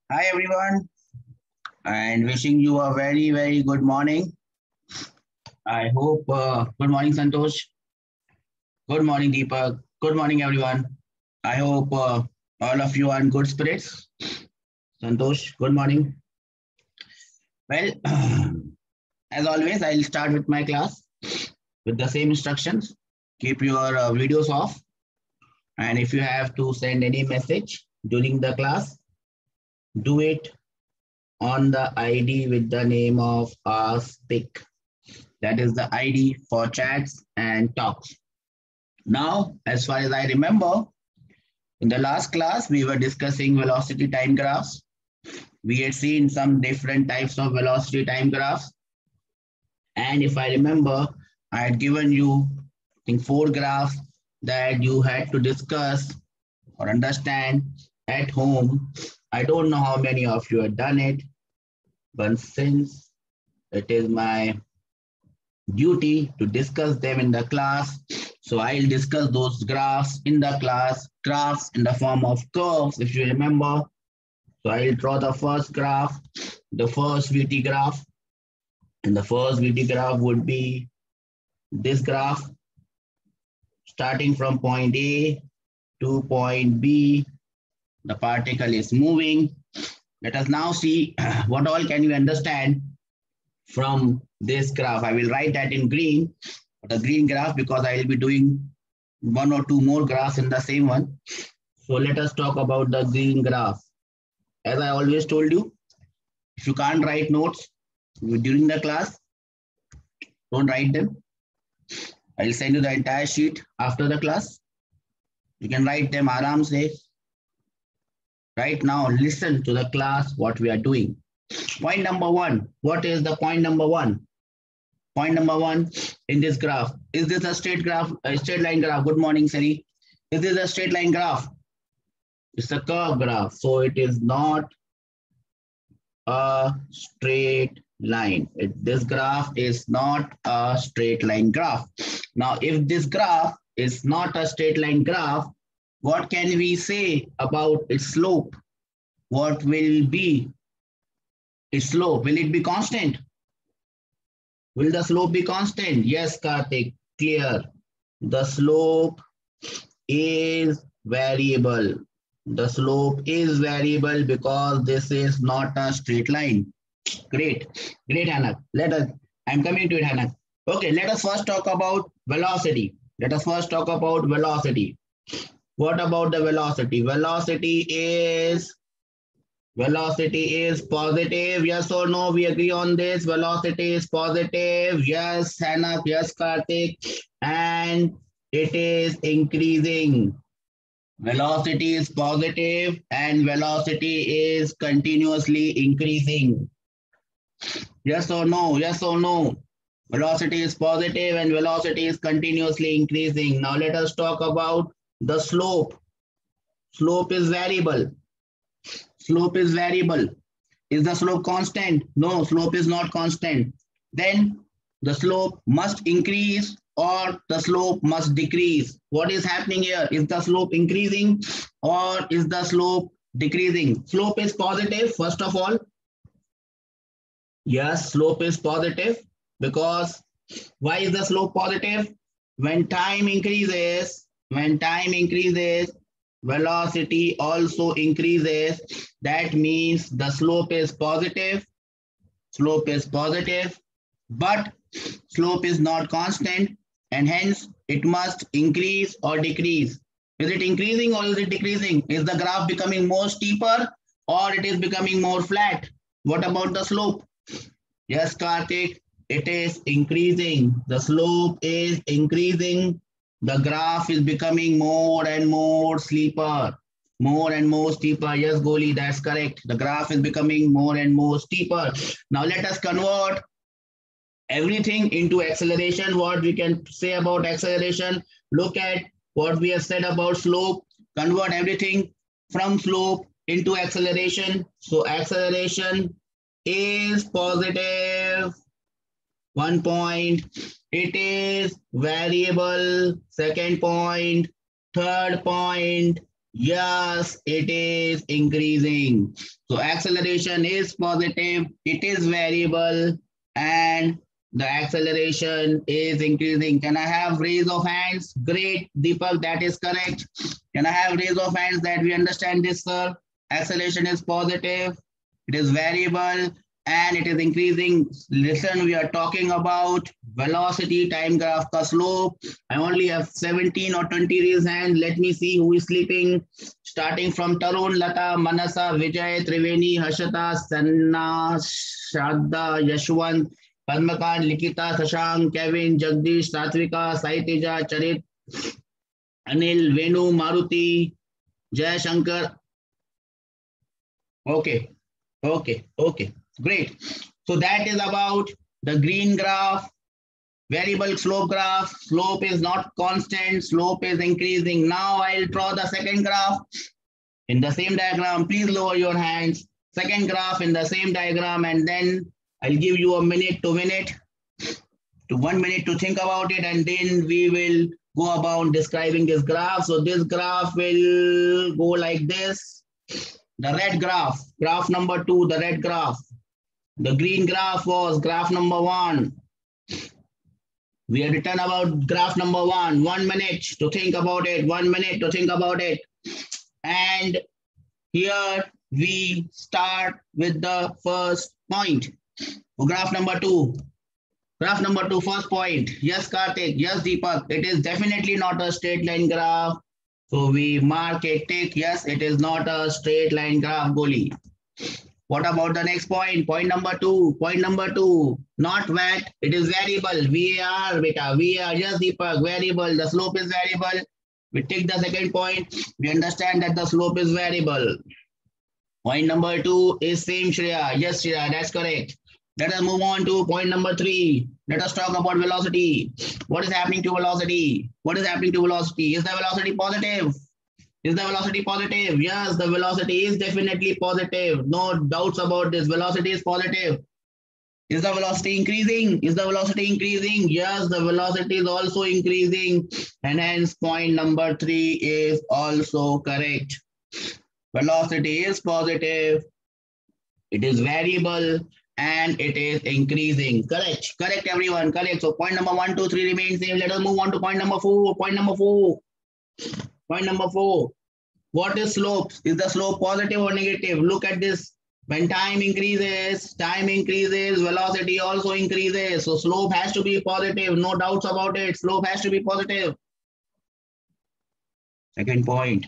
Hi everyone, and wishing you a very good morning. I hope good morning Santosh, good morning Deepak, good morning everyone. I hope all of you are in good spirits. Santosh, good morning. Well, as always, I'll start with my class with the same instructions. Keep your videos off, and if you have to send any message during the class, do it on the ID with the name of Speak. That is the ID for chats and talks. Now, as far as I remember, in the last class, we were discussing velocity time graphs. We had seen some different types of velocity time graphs. And if I remember, I had given you, I think, 4 graphs that you had to discuss or understand at home. I don't know how many of you have done it, but since it is my duty to discuss them in the class. So I'll discuss those graphs in the class, graphs in the form of curves, if you remember. So I'll draw the first graph, the first VT graph. And the first VT graph would be this graph, starting from point A to point B. The particle is moving. Let us now see what all can you understand from this graph. I will write that in green, the green graph, because I will be doing 1 or 2 more graphs in the same one. So let us talk about the green graph. As I always told you, if you can't write notes during the class, don't write them. I'll send you the entire sheet after the class. You can write them aram se. Right now, listen to the class, what we are doing. Point number one. What is the point number one? Point number one in this graph. Is this a straight graph, a straight line graph? Good morning, Sari. Is this a straight line graph? It's a curve graph. So it is not a straight line. This graph is not a straight line graph. Now, if this graph is not a straight line graph, what can we say about its slope? What will be its slope? Will it be constant? Will the slope be constant? Yes, Karthik, clear. The slope is variable. The slope is variable because this is not a straight line. Great, great, Hannah. I'm coming to it, Hannah. Okay, let us first talk about velocity. Let us first talk about velocity. What about the velocity? Velocity is positive. Yes or no? We agree on this. Velocity is positive. Yes, Hannah. Yes, Karthik. And it is increasing. Velocity is positive and velocity is continuously increasing. Yes or no? Yes or no? Velocity is positive and velocity is continuously increasing. Now let us talk about the slope. Slope is variable. Slope is variable. Is the slope constant? No, slope is not constant. Then the slope must increase or the slope must decrease. What is happening here? Is the slope increasing or is the slope decreasing? Slope is positive, first of all. Yes, slope is positive because why is the slope positive? When time increases, velocity also increases. That means the slope is positive. Slope is positive, but slope is not constant and hence it must increase or decrease. Is it increasing or is it decreasing? Is the graph becoming more steeper or it is becoming more flat? What about the slope? Yes, Karthik, it is increasing. The slope is increasing. The graph is becoming more and more steeper. More and more steeper. Yes, Goli, that's correct. The graph is becoming more and more steeper. Now let us convert everything into acceleration. What we can say about acceleration? Look at what we have said about slope. Convert everything from slope into acceleration. So acceleration is positive. 1 point. It is variable. Second point. Third point. Yes, it is increasing. So acceleration is positive, it is variable, and the acceleration is increasing. Can I have raise of hands? Great, Deepak, that is correct. Can I have raise of hands that we understand this, sir? Acceleration is positive, it is variable, and it is increasing. Listen, we are talking about velocity time graph ka slope. I only have 17 or 20 raised hands. Let me see who is sleeping. Starting from Tarun, Lata, Manasa, Vijay, Triveni, Harshata, Sanna, Shraddha, Yashwant, Padmakant, Likita, Sashank, Kevin, Jagdish, Satvika, Saitija, Charit, Anil, Venu, Maruti, Jay Shankar. Okay, okay, great. So that is about the green graph, variable slope graph. Slope is not constant, slope is increasing. Now I'll draw the second graph in the same diagram. Please lower your hands. Second graph in the same diagram, and then I'll give you a minute to 1 minute to think about it, and then we will go about describing this graph. So this graph will go like this. The red graph, graph number 2, the red graph. The green graph was graph number 1. We have written about graph number 1. 1 minute to think about it. 1 minute to think about it. And here we start with the first point. Graph number 2. Graph number 2, first point. Yes, Karthik. Yes, Deepak. It is definitely not a straight line graph. So we mark a tick. Yes, it is not a straight line graph, Goli. What about the next point? Point number 2. Point number 2. Not VAT. It is variable. VAR, beta. VAR. Yes, Deepak. Variable. The slope is variable. We take the second point. We understand that the slope is variable. Point number 2 is same, Shreya. Yes, Shreya. That's correct. Let us move on to point number 3. Let us talk about velocity. What is happening to velocity? What is happening to velocity? Is the velocity positive? Is the velocity positive? Yes, the velocity is definitely positive. No doubts about this. Velocity is positive. Is the velocity increasing? Is the velocity increasing? Yes, the velocity is also increasing. And hence point number 3 is also correct. Velocity is positive. It is variable. And it is increasing. Correct. Correct, everyone. Correct. So point number 1, 2, 3 remains same. Let us move on to point number 4. Point number 4. Point number 4. What is slope? Is the slope positive or negative? Look at this. When time increases, velocity also increases. So slope has to be positive. No doubts about it. Slope has to be positive. Second point.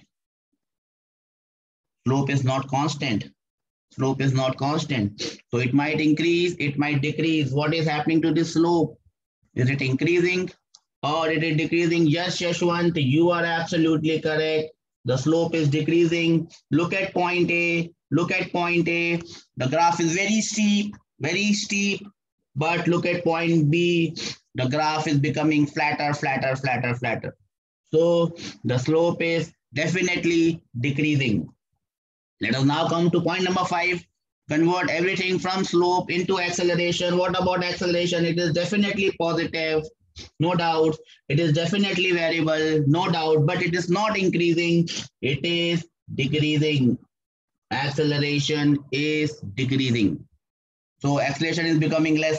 Slope is not constant. Slope is not constant. So it might increase, it might decrease. What is happening to this slope? Is it increasing or it is decreasing? Yes, Yashwant, you are absolutely correct. The slope is decreasing. Look at point A. Look at point A. The graph is very steep. But look at point B. The graph is becoming flatter. So the slope is definitely decreasing. Let us now come to point number 5. Convert everything from slope into acceleration. What about acceleration? It is definitely positive, no doubt. It is definitely variable, no doubt, but it is not increasing. It is decreasing. Acceleration is decreasing. So acceleration is becoming less.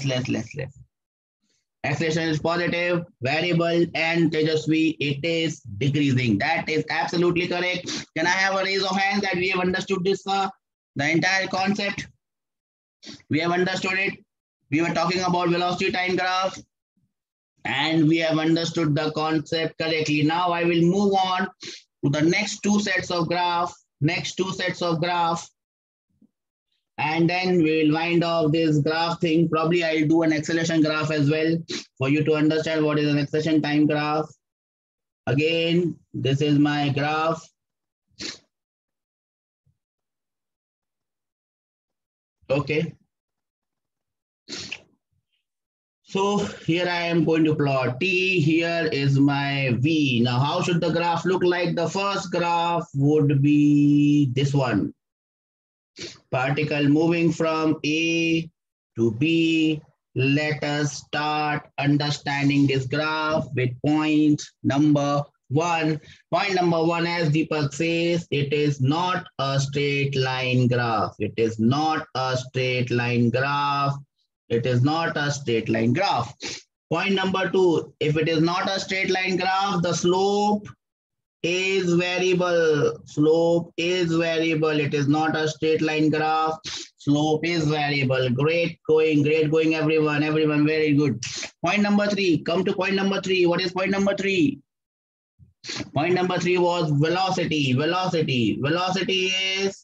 Acceleration is positive, variable, and Tejasvi, it is decreasing. That is absolutely correct. Can I have a raise of hands that we have understood this, the entire concept? We have understood it. We were talking about velocity time graph, and we have understood the concept correctly. Now I will move on to the next 2 sets of graph. And then we will wind up this graph thing. Probably I'll do an acceleration graph as well for you to understand what is an acceleration time graph. Again, this is my graph. Okay. So here I am going to plot T. Here is my V. Now, how should the graph look like? The first graph would be this one. Particle moving from A to B. Let us start understanding this graph with point number one. Point number one, as Deepak says, it is not a straight line graph. It is not a straight line graph. It is not a straight line graph. Point number two, if it is not a straight line graph, the slope is variable. Slope is variable. It is not a straight line graph. Slope is variable. Great going, everyone. Everyone, very good. Point number three. Come to point number three. What is point number three? Point number three was velocity. Velocity. Velocity is,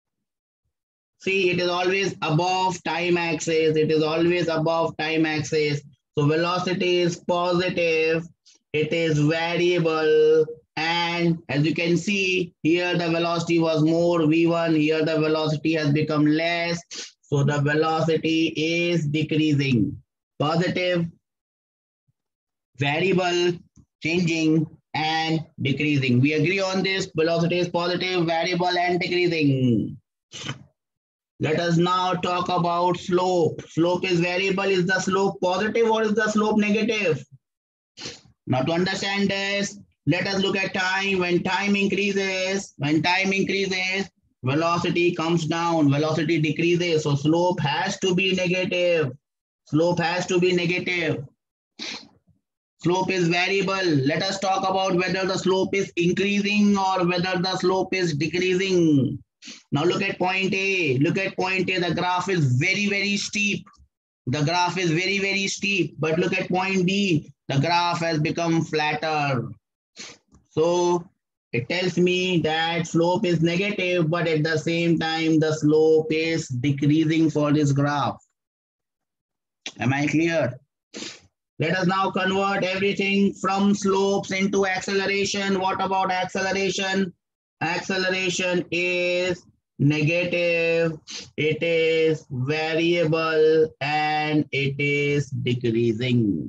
see, it is always above time axis. It is always above time axis. So velocity is positive. It is variable. And as you can see, here the velocity was more V1. Here the velocity has become less. So the velocity is decreasing. Positive, variable, changing, and decreasing. We agree on this. Velocity is positive, variable, and decreasing. Let us now talk about slope. Slope is variable. Is the slope positive or is the slope negative? Now to understand this, let us look at time. When time increases, velocity comes down, velocity decreases. So slope has to be negative. Slope has to be negative. Slope is variable. Let us talk about whether the slope is increasing or whether the slope is decreasing. Now look at point A. Look at point A. The graph is very, very steep. The graph is very, very steep. But look at point B. The graph has become flatter. So it tells me that slope is negative, but at the same time, the slope is decreasing for this graph. Am I clear? Let us now convert everything from slopes into acceleration. What about acceleration? Acceleration is negative, it is variable, and it is decreasing.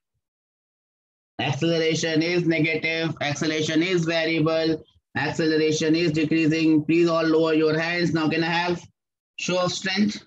Acceleration is negative, acceleration is variable, acceleration is decreasing. Please all lower your hands. Now can I have show of strength?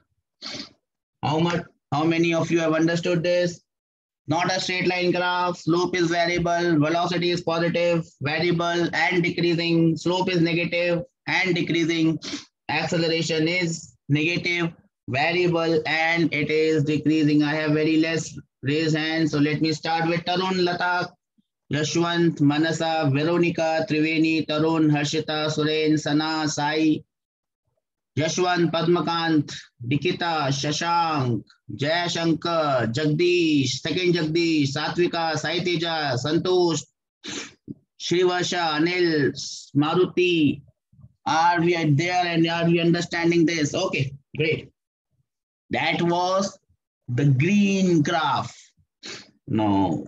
How many of you have understood this? Not a straight line graph. Slope is variable, velocity is positive, variable and decreasing. Slope is negative and decreasing. Acceleration is negative, variable, and it is decreasing. I have very less raised hands. So let me start with Tarun, Lata, Yashwant, Manasa, Veronica, Triveni, Tarun, Harshita, Suren, Sana, Sai, Yashwant, Padmakant, Nikita, Shashank, Jaya Shankar, Jagdish, second Jagdish, Satvika, Saiteja, Santosh, Srivarsha, Anil, Maruti. Are we there and are we understanding this? Okay, great. That was the green graph. No.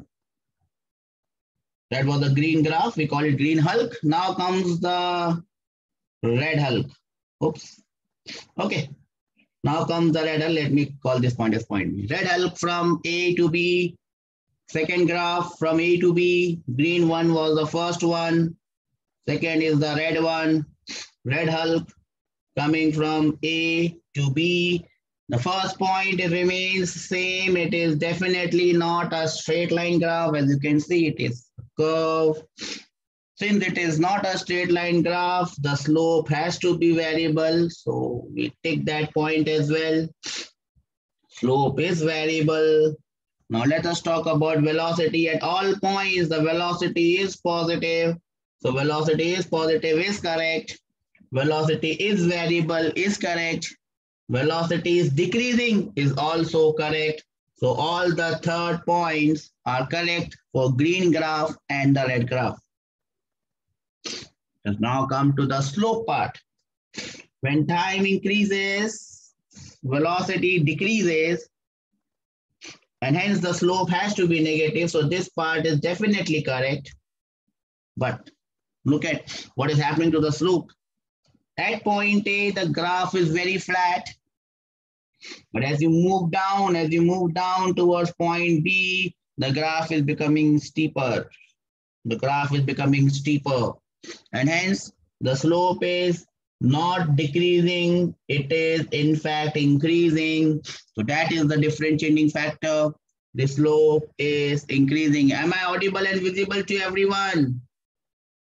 That was the green graph. We call it green Hulk. Now comes the red Hulk. Oops. Okay. Now comes the red Hulk. Let me call this point as point B. Red Hulk from A to B. Second graph from A to B. Green one was the first one. Second is the red one. Red Hulk coming from A to B. The first point remains same. It is definitely not a straight line graph. As you can see, it is a curve. Since it is not a straight line graph, the slope has to be variable. So we take that point as well. Slope is variable. Now let us talk about velocity. At all points, the velocity is positive. So velocity is positive is correct. Velocity is variable is correct. Velocity is decreasing is also correct. So all the third points are correct for green graph and the red graph. Let's now come to the slope part. When time increases, velocity decreases, and hence the slope has to be negative. So this part is definitely correct. But look at what is happening to the slope. At point A, the graph is very flat. But as you move down towards point B, the graph is becoming steeper. The graph is becoming steeper. And hence, the slope is not decreasing. It is, in fact, increasing. So that is the differentiating factor. The slope is increasing. Am I audible and visible to everyone?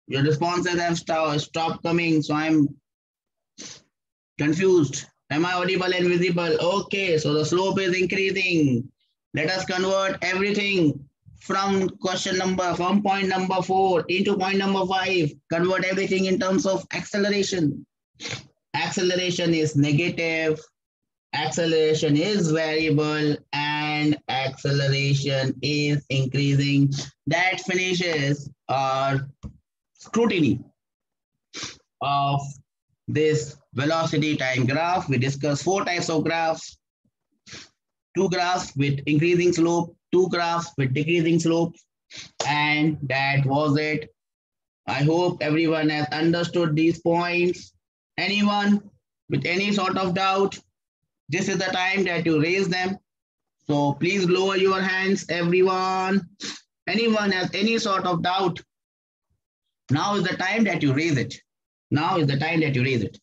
Your responses have stopped coming, so I'm confused. Am I audible and visible? Okay, so the slope is increasing. Let us convert everything from point number 4 into point number 5. Convert everything in terms of acceleration. Acceleration is negative, acceleration is variable, and acceleration is increasing. That finishes our scrutiny of this velocity time graph. We discussed 4 types of graphs: 2 graphs with increasing slope, 2 graphs with decreasing slope, and that was it. I hope everyone has understood these points. Anyone with any sort of doubt, this is the time that you raise them. So please lower your hands, everyone. Anyone has any sort of doubt, now is the time that you raise it. Now is the time that you raise it.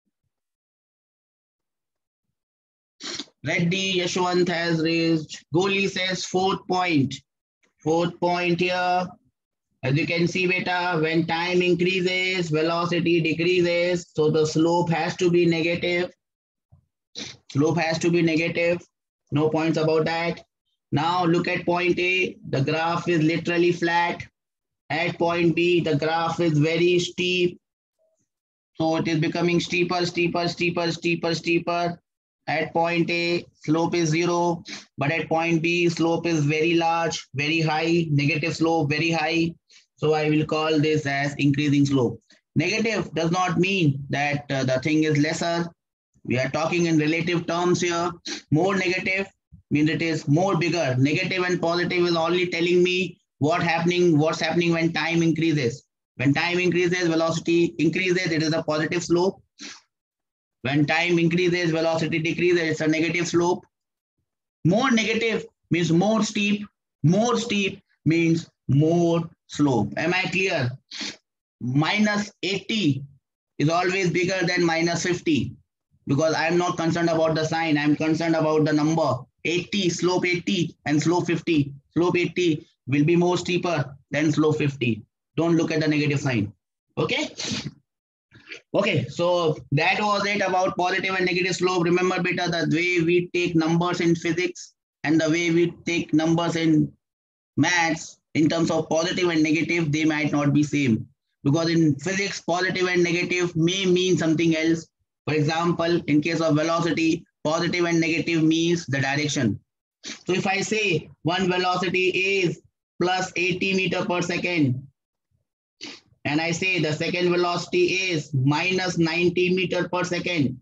Reddy Yashwant has raised. Goli says 4th point. 4th point here. As you can see, beta, when time increases, velocity decreases. So the slope has to be negative. Slope has to be negative. No points about that. Now look at point A. The graph is literally flat. At point B, the graph is very steep. So it is becoming steeper, steeper, steeper, steeper, steeper. At point A, slope is 0. But at point B, slope is very large, very high, negative slope, very high. So I will call this as increasing slope. Negative does not mean that the thing is lesser. We are talking in relative terms here. More negative means it is more bigger. Negative and positive is only telling me what's happening when time increases. When time increases, velocity increases, it is a positive slope. When time increases, velocity decreases, it's a negative slope. More negative means more steep. More steep means more slope. Am I clear? Minus 80 is always bigger than minus 50 because I'm not concerned about the sign. I'm concerned about the number. 80, slope 80 and slope 50. Slope 80 will be more steeper than slope 50. Don't look at the negative sign. Okay? Okay, so that was it about positive and negative slope. Remember, beta, the way we take numbers in physics and the way we take numbers in maths in terms of positive and negative, they might not be same. Because in physics, positive and negative may mean something else. For example, in case of velocity, positive and negative means the direction. So if I say one velocity is plus 80 meters per second, and I say the second velocity is minus 90 meters per second,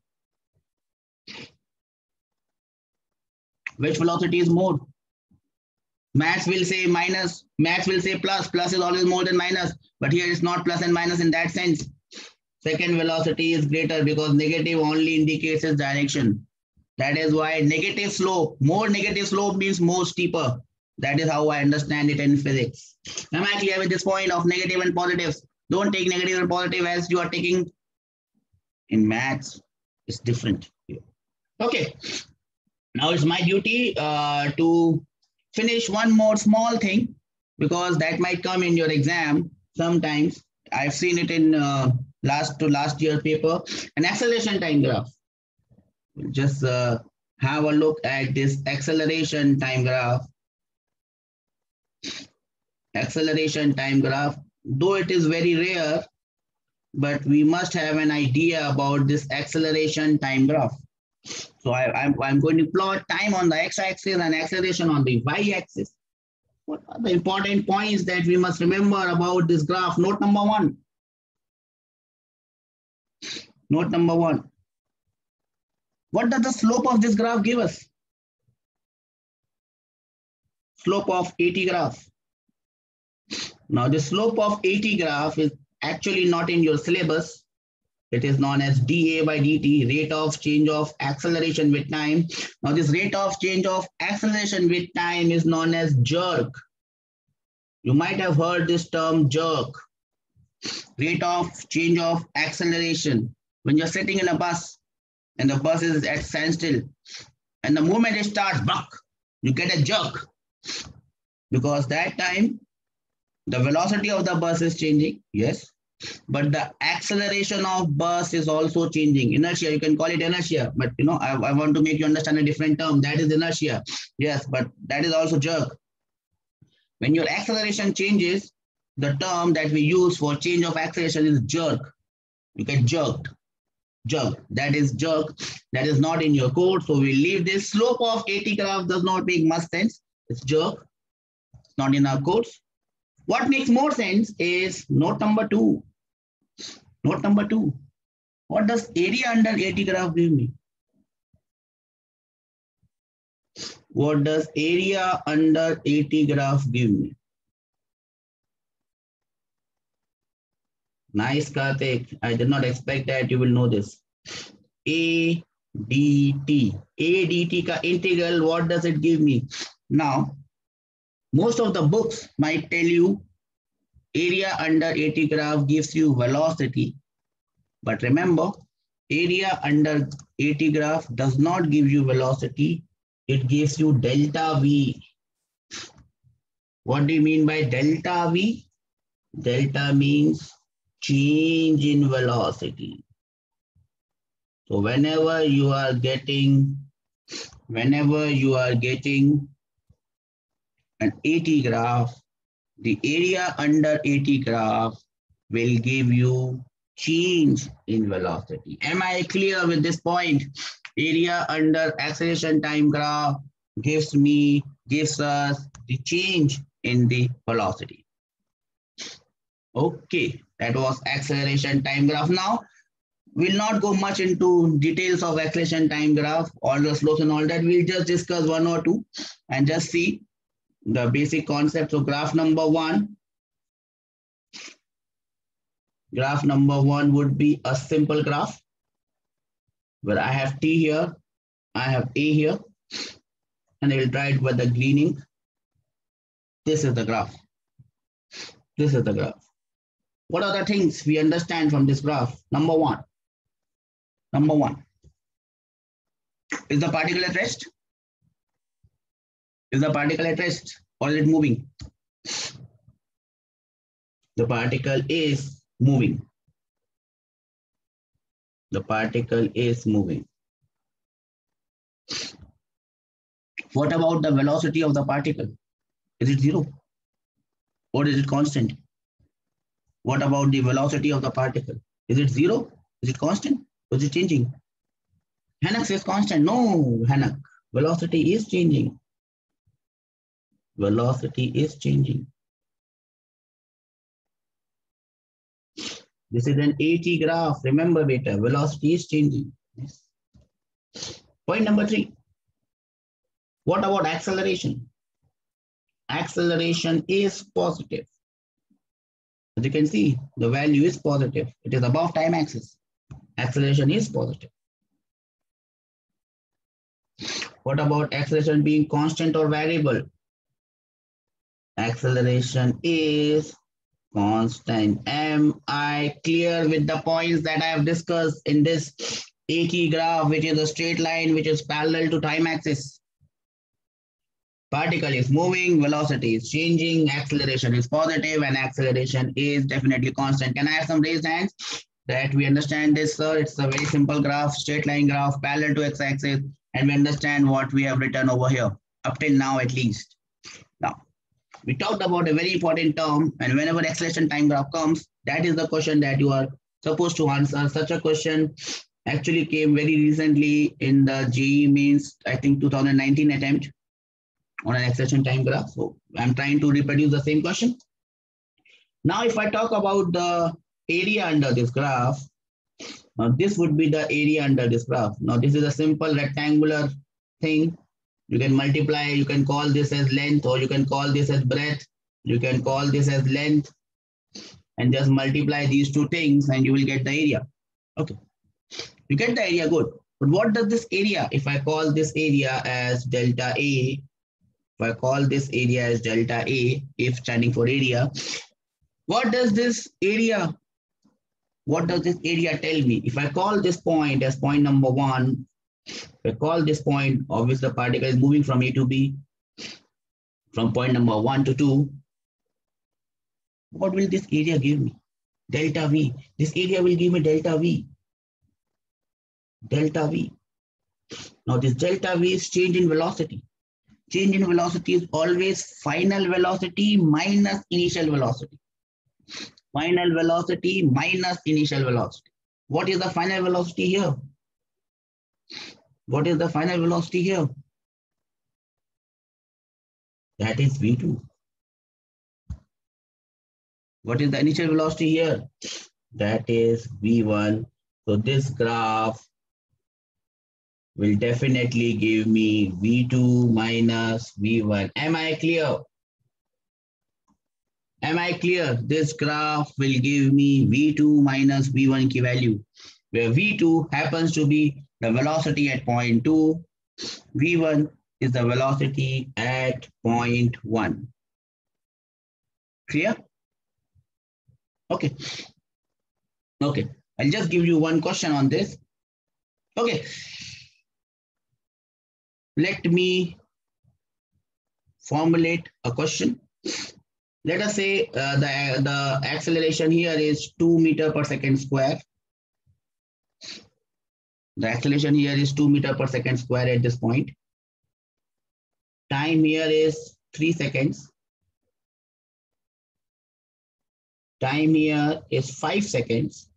which velocity is more? Maths will say minus, maths will say plus. Plus is always more than minus, but here it's not plus and minus in that sense. Second velocity is greater because negative only indicates its direction. That is why negative slope, more negative slope means more steeper. That is how I understand it in physics. Am I clear with this point of negative and positives? Don't take negative and positive as you are taking in maths. It's different. Okay. Now it's my duty to finish one more small thing because that might come in your exam sometimes. I've seen it in last year paper, an acceleration time graph. We'll just have a look at this acceleration time graph. Acceleration time graph, though it is very rare, but we must have an idea about this acceleration time graph. So I'm going to plot time on the x-axis and acceleration on the y-axis. What are the important points that we must remember about this graph? Note number 1. Note number 1. What does the slope of this graph give us? Slope of 80 graph. Now the slope of 80 graph is actually not in your syllabus. It is known as dA by dt, rate of change of acceleration with time. Now this rate of change of acceleration with time is known as jerk. You might have heard this term jerk. Rate of change of acceleration. When you're sitting in a bus and the bus is at standstill and the moment it starts, buck, you get a jerk. Because that time The velocity of the bus is changing, yes, but the acceleration of bus is also changing. Inertia, you can call it inertia, but I want to make you understand a different term. That is inertia, yes, but that is also jerk. When your acceleration changes, the term that we use for change of acceleration is jerk. You get jerked. Jerk. That is jerk. That is not in your code. So we leave this. Slope of AT graph does not make much sense. It's jerk. It's not in our codes. What makes more sense is note number 2. Note number 2. What does area under AT graph give me? What does area under AT graph give me? Nice, Karthik. I did not expect that you will know this. ADT. ADT ka integral, what does it give me? Now, most of the books might tell you area under AT graph gives you velocity. But remember, area under AT graph does not give you velocity. It gives you delta V. What do you mean by delta V? Delta means change in velocity. So whenever you are getting an AT graph, the area under AT graph will give you change in velocity. Am I clear with this point? Area under acceleration time graph gives us the change in the velocity. Okay, that was acceleration time graph. Now, we'll not go much into details of acceleration time graph, all the slopes and all that. We'll just discuss one or two and just see the basic concept. So graph number 1. Graph number 1 would be a simple graph where I have T here, I have A here, and I will try it with the greening. This is the graph. This is the graph. What are the things we understand from this graph? Number one, is the particle at rest? Is the particle at rest or is it moving? The particle is moving. The particle is moving. What about the velocity of the particle? Is it 0 or is it constant? What about the velocity of the particle? Is it 0? Is it constant? Or is it changing? Hannock says constant. No, Hannock. Velocity is changing. Velocity is changing. This is an AT graph. Remember, beta, velocity is changing. Yes. Point number 3. What about acceleration? Acceleration is positive. As you can see, the value is positive. It is above time axis. Acceleration is positive. What about acceleration being constant or variable? Acceleration is constant. Am I clear with the points that I have discussed in this AT graph, which is a straight line which is parallel to time axis? Particle is moving, velocity is changing, acceleration is positive, and acceleration is definitely constant. Can I have some raised hands that we understand this, sir? It's a very simple graph, straight line graph, parallel to x-axis, and we understand what we have written over here, up till now at least. Now, we talked about a very important term, and whenever acceleration time graph comes, that is the question that you are supposed to answer. Such a question actually came very recently in the JEE Mains, I think 2019 attempt on an acceleration time graph. So I'm trying to reproduce the same question. Now, if I talk about the area under this graph, this would be the area under this graph. Now, this is a simple rectangular thing. You can multiply, you can call this as length, or you can call this as breadth. You can call this as length and just multiply these two things and you will get the area. Okay, you get the area, good. But what does this area, if I call this area as delta A, if I call this area as delta A, if standing for area, what does this area tell me? If I call this point as point number 1, if I call this point, obviously the particle is moving from A to B, from point number 1 to 2. What will this area give me? Delta V. This area will give me delta V. Delta V. Now this delta V is change in velocity. Change in velocity is always final velocity minus initial velocity. Final velocity minus initial velocity. What is the final velocity here? What is the final velocity here? That is V2. What is the initial velocity here? That is V1. So this graph will definitely give me V2 minus V1. Am I clear? Am I clear? This graph will give me V2 minus V1 key value, where V2 happens to be the velocity at point 2. V1 is the velocity at point 1. Clear? Okay. Okay. I'll just give you one question on this. Okay. Let me formulate a question. Let us say the acceleration here is 2 meters per second square. The acceleration here is 2 meters per second square at this point. Time here is 3 seconds. Time here is 5 seconds.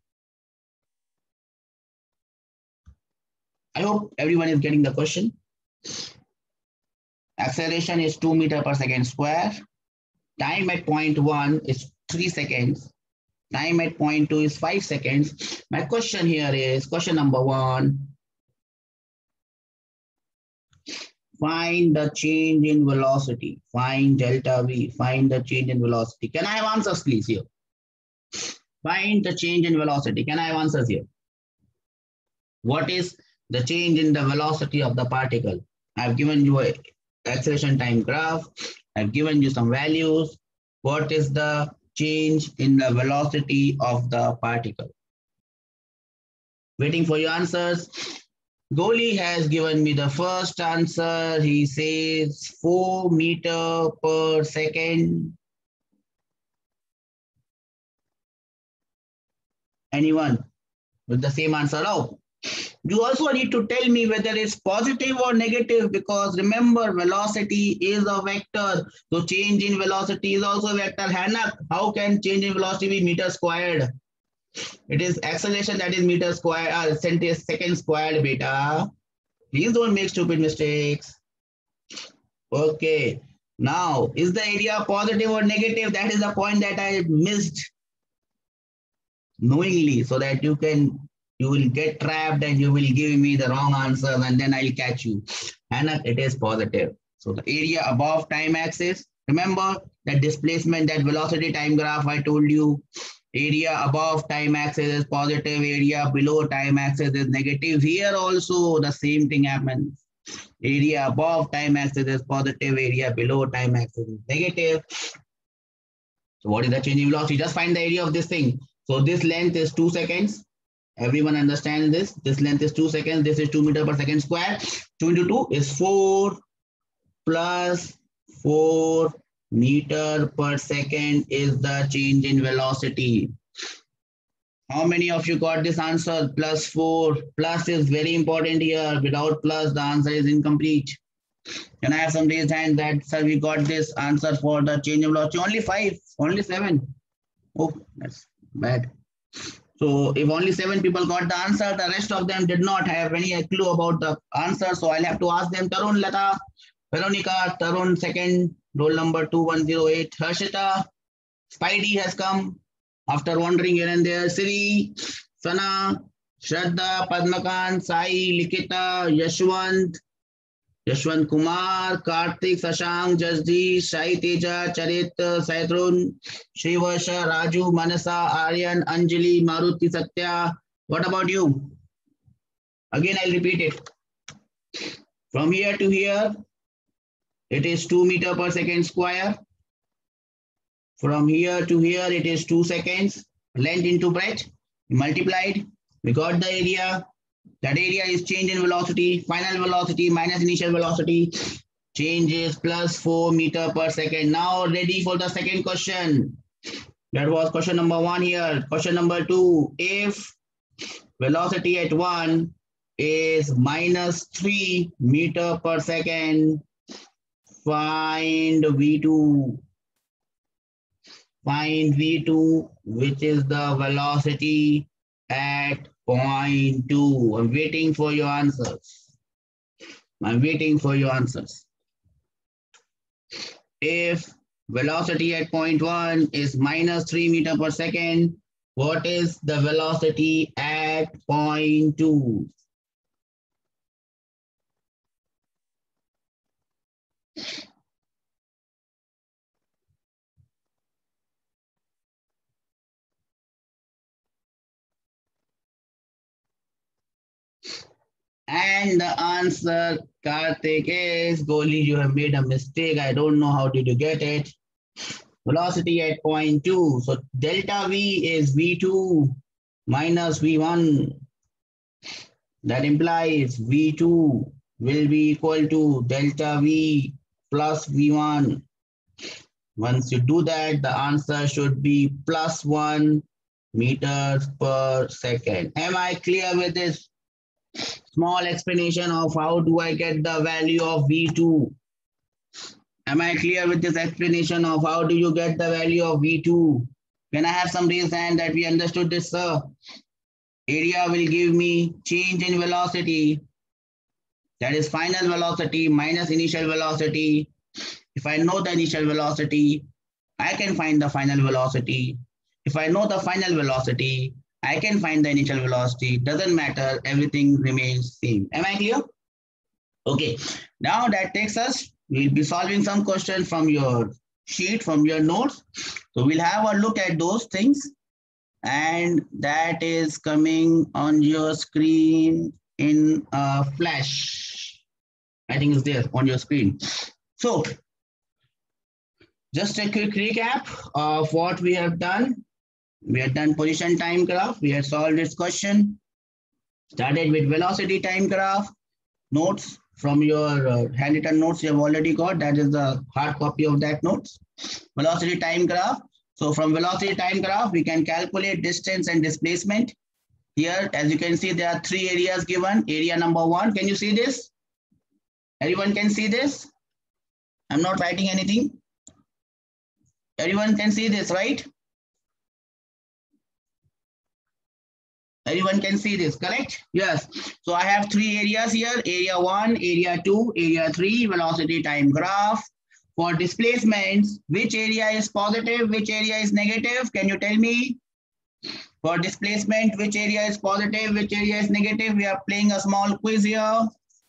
I hope everyone is getting the question. Acceleration is 2 meters per second square. Time at point 1 is 3 seconds. Time at point 2 is 5 seconds. My question here is, question number 1. Find the change in velocity. Find delta V. Find the change in velocity. Can I have answers, please, here? Find the change in velocity. Can I have answers here? What is the change in the velocity of the particle? I've given you an acceleration time graph. I've given you some values. What is the change in the velocity of the particle? Waiting for your answers. Goli has given me the first answer. He says 4 meters per second. Anyone with the same answer? Oh, you also need to tell me whether it's positive or negative, because remember, velocity is a vector. So change in velocity is also a vector. Hanak, how can change in velocity be meter squared? It is acceleration, that is meter squared, second squared, beta. Please don't make stupid mistakes. Okay. Now, is the area positive or negative? That is the point that I missed knowingly, so that you will get trapped and you will give me the wrong answer and then I'll catch you. And it is positive. So the area above time axis, remember that displacement, that velocity time graph I told you, area above time axis is positive, area below time axis is negative. Here also the same thing happens. Area above time axis is positive, area below time axis is negative. So what is the change in velocity? Just find the area of this thing. So this length is 2 seconds. Everyone understands this. This length is 2 seconds. This is 2 meters per second square. 2 into 2 is 4 plus 4 meters per second is the change in velocity. How many of you got this answer? Plus 4. Plus is very important here. Without plus, the answer is incomplete. Can I have some raised hand that, sir, we got this answer for the change in velocity? Only 5, only 7. Oh, that's bad. So if only 7 people got the answer, the rest of them did not have any clue about the answer. So I'll have to ask them. Tarun, Lata, Veronica, Tarun, second, roll number 2108. Harshita, Spidey has come after wandering here and there. Siri, Sana, Shraddha, Padmakan, Sai, Likita, Yashwant Kumar, Karthik, Sashank, Jasdeep, Shai Teja, Charit, Saidrun, Srivarsha, Raju, Manasa, Aryan, Anjali, Maruti, Satya. What about you? Again, I'll repeat it. From here to here, it is 2 meters per second square. From here to here, it is 2 seconds. Length into breadth, multiplied. We got the area. That area is change in velocity, final velocity minus initial velocity. Change is plus 4 meters per second. Now ready for the second question. That was question number 1 here. Question number 2, if velocity at 1 is minus 3 meter per second, find V2. Find V2, which is the velocity at point 2. I'm waiting for your answers. I'm waiting for your answers. If velocity at point 1 is minus 3 meter per second, what is the velocity at point 2? And the answer, Karthik, is Goli, you have made a mistake. I don't know how did you get it. Velocity at point 2. So delta V is V2 minus V1. That implies V2 will be equal to delta V plus V1. Once you do that, the answer should be plus 1 meters per second. Am I clear with this small explanation of how do I get the value of V2? Am I clear with this explanation of how do you get the value of V2? Can I have some raised hand that we understood this, sir? Area will give me change in velocity. That is final velocity minus initial velocity. If I know the initial velocity, I can find the final velocity. If I know the final velocity, I can find the initial velocity. Doesn't matter, everything remains same. Am I clear? Okay, now that takes us, we'll be solving some questions from your sheet, from your notes. So we'll have a look at those things. And that is coming on your screen in a flash. I think it's there on your screen. So just a quick recap of what we have done. We have done position time graph. We have solved this question. Started with velocity time graph. Notes from your handwritten notes you have already got. That is the hard copy of that notes. Velocity time graph. So from velocity time graph, we can calculate distance and displacement. Here, as you can see, there are 3 areas given. Area number 1, can you see this? Everyone can see this? I'm not writing anything. Everyone can see this, right? Everyone can see this, correct? Yes. So I have 3 areas here. Area 1, area 2, area 3, velocity time graph. For displacements, which area is positive, which area is negative? Can you tell me? For displacement, which area is positive, which area is negative? We are playing a small quiz here.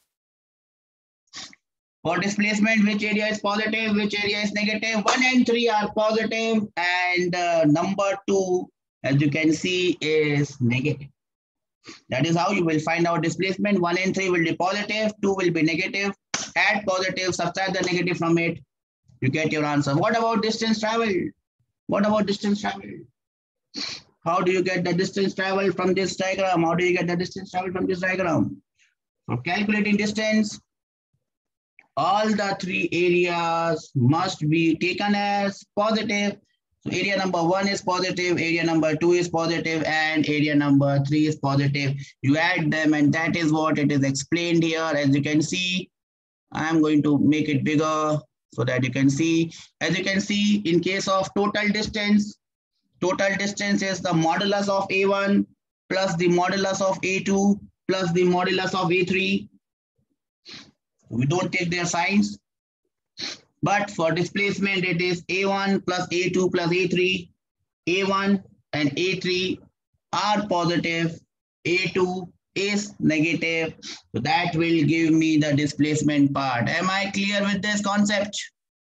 For displacement, which area is positive, which area is negative? 1 and 3 are positive, and number 2, as you can see, is negative. That is how you will find out displacement. 1 and 3 will be positive, 2 will be negative. Add positive, subtract the negative from it. You get your answer. What about distance traveled? What about distance traveled? How do you get the distance traveled from this diagram? How do you get the distance traveled from this diagram? For calculating distance, all the 3 areas must be taken as positive. So area number 1 is positive, area number 2 is positive, and area number 3 is positive. You add them, and that is what it is explained here. As you can see, I'm going to make it bigger so that you can see. As you can see, in case of total distance is the modulus of A1 plus the modulus of A2 plus the modulus of A3. We don't take their signs. But for displacement, it is A1 plus A2 plus A3. A1 and A3 are positive. A2 is negative. So that will give me the displacement part. Am I clear with this concept?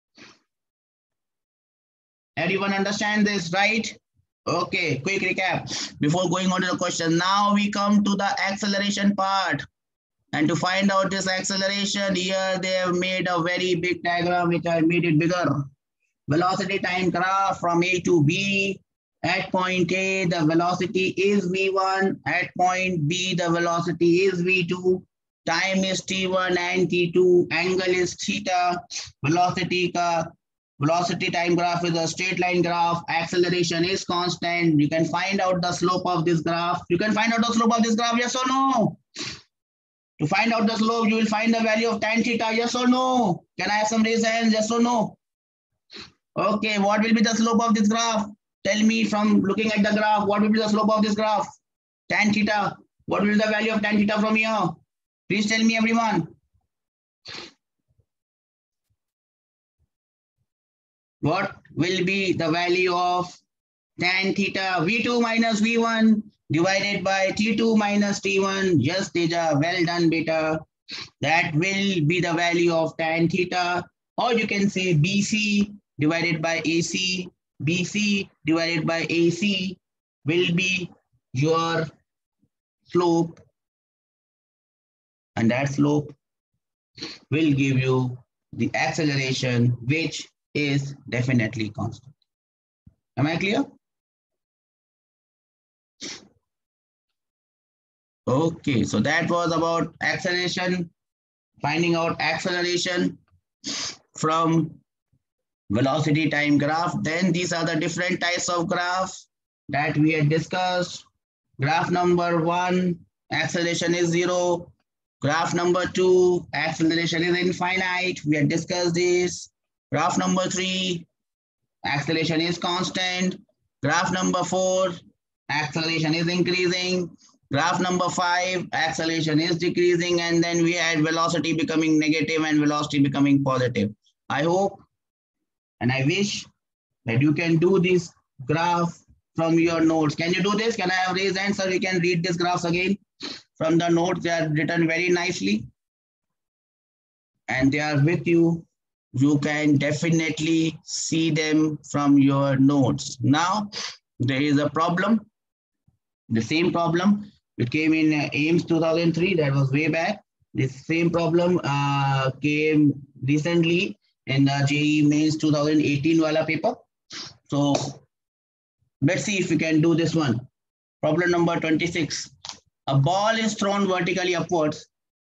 Everyone understand this, right? Okay, quick recap before going on to the question. Now we come to the acceleration part. And to find out this acceleration, here they have made a very big diagram, which I made it bigger. Velocity time graph from A to B. At point A, the velocity is V1. At point B, the velocity is V2. Time is T1 and T2. Angle is theta. Velocity ka Velocity time graph is a straight line graph. Acceleration is constant. You can find out the slope of this graph. You can find out the slope of this graph, yes or no? To find out the slope, you will find the value of tan theta, yes or no? Can I have some raise hands, yes or no? Okay, what will be the slope of this graph? Tell me from looking at the graph, what will be the slope of this graph? Tan theta. What will be the value of tan theta from here? Please tell me, everyone. What will be the value of tan theta? V2 minus V1 divided by T2 minus T1. Yes, Teja, well done, beta. That will be the value of tan theta. Or you can say BC divided by AC. BC divided by AC will be your slope. And that slope will give you the acceleration, which is definitely constant. Am I clear? Okay, so that was about acceleration, finding out acceleration from velocity time graph. Then these are the different types of graphs that we had discussed. Graph number 1, acceleration is 0. Graph number 2, acceleration is infinite. We had discussed this. Graph number 3, acceleration is constant. Graph number 4, acceleration is increasing. Graph number 5, acceleration is decreasing. And then we had velocity becoming negative and velocity becoming positive. I hope and I wish that you can do this graph from your notes. Can you do this? Can I have raised hands so we can read these graphs again? From the notes, they are written very nicely. And they are with you. You can definitely see them from your notes. Now, there is a problem. The same problem, it came in AIMS 2003, that was way back. This same problem came recently in the JEE Mains 2018 wala paper. So let's see if we can do this one. Problem number 26. A ball is thrown vertically upwards.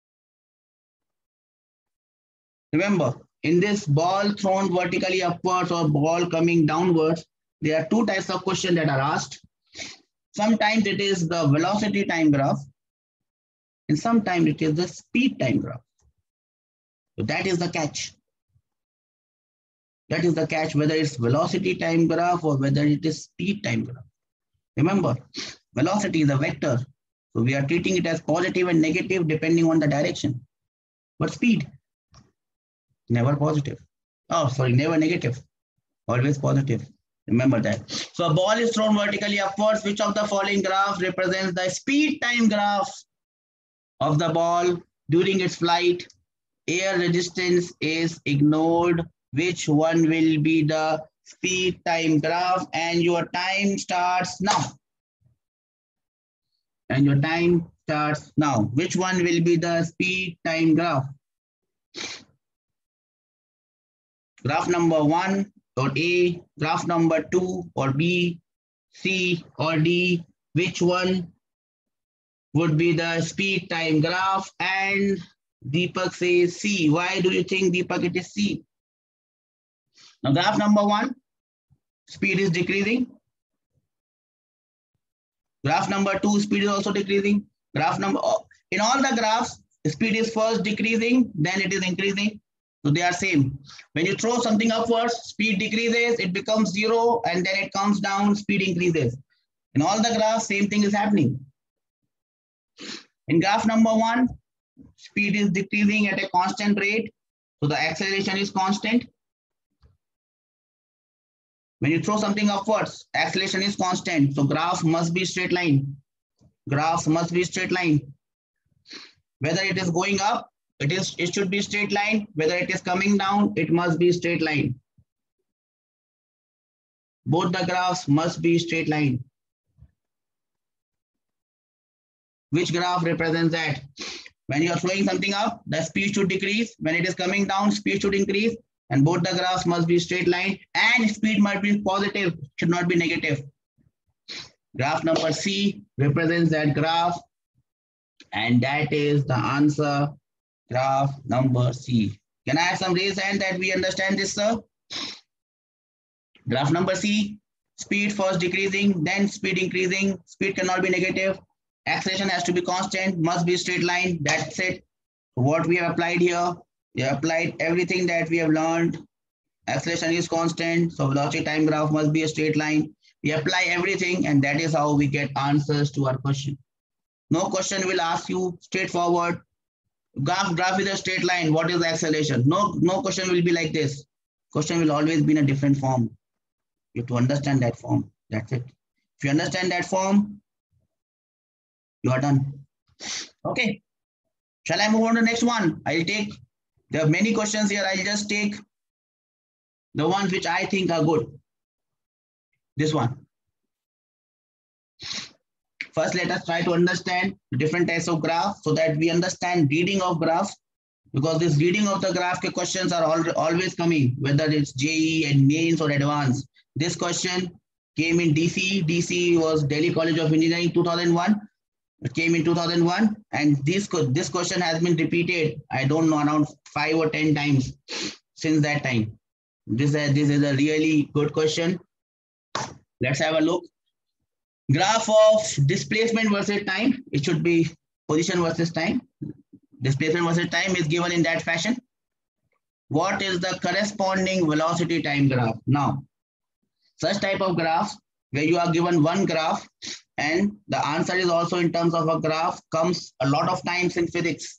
Remember, in this ball thrown vertically upwards or ball coming downwards, there are two types of questions that are asked. Sometimes it is the velocity time graph, and sometimes it is the speed time graph. So that is the catch. That is the catch, whether it's velocity time graph or whether it is speed time graph. Remember, velocity is a vector. So we are treating it as positive and negative depending on the direction. But speed, never positive. Oh, sorry, never negative, always positive. Remember that. So a ball is thrown vertically upwards. Which of the following graphs represents the speed time graph of the ball during its flight? Air resistance is ignored. Which one will be the speed time graph? And your time starts now. And your time starts now. Which one will be the speed time graph? Graph number 1 or A, graph number 2 or B, C or D. Which one would be the speed time graph? And Deepak says C. Why do you think, Deepak, it is C? Now graph number 1, speed is decreasing. Graph number 2, speed is also decreasing. Graph number, in all the graphs, speed is first decreasing, then it is increasing. So they are same. When you throw something upwards, speed decreases, it becomes 0, and then it comes down, speed increases. In all the graphs, same thing is happening. In graph number 1, speed is decreasing at a constant rate. So the acceleration is constant. When you throw something upwards, acceleration is constant. So graph must be straight line. Graph must be straight line. Whether it is going up, it should be straight line. Whether it is coming down, it must be straight line. Both the graphs must be straight line. Which graph represents that? When you are throwing something up, the speed should decrease. When it is coming down, speed should increase. And both the graphs must be straight line, and speed must be positive, should not be negative. Graph number C represents that graph, and that is the answer, graph number C. Can I have some raise hand that we understand this, sir? Graph number C, speed first decreasing, then speed increasing. Speed cannot be negative. Acceleration has to be constant, must be straight line. That's it. What we have applied here, we have applied everything that we have learned. Acceleration is constant, so velocity time graph must be a straight line. We apply everything, and that is how we get answers to our question. No question will ask you straightforward. Graph is a straight line. What is the acceleration? No question will be like this. Question will always be in a different form. You have to understand that form. That's it. If you understand that form, you are done. Okay. Shall I move on to the next one? There are many questions here. I'll just take the ones which I think are good. This one. First, let us try to understand different types of graph so that we understand reading of graphs, because this reading of the graph questions are always coming, whether it's JEE and mains or advanced. This question came in DC. DC was Delhi College of Engineering 2001. It came in 2001, and this question has been repeated, I don't know, around 5 or 10 times since that time. This is a really good question. Let's have a look. Graph of displacement versus time. It should be position versus time. Displacement versus time is given in that fashion. What is the corresponding velocity time graph? Now, such type of graphs where you are given one graph and the answer is also in terms of a graph comes a lot of times in physics.